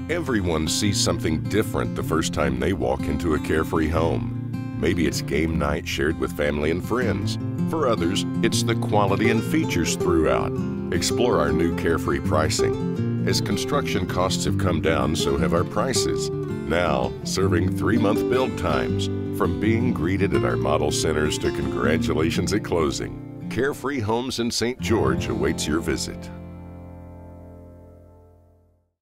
Everyone sees something different the first time they walk into a CareFree home. Maybe it's game night shared with family and friends. For others, it's the quality and features throughout. Explore our new CareFree pricing. As construction costs have come down, so have our prices. Now, serving 3-month build times. From being greeted at our model centers to congratulations at closing. CareFree Homes in St. George awaits your visit.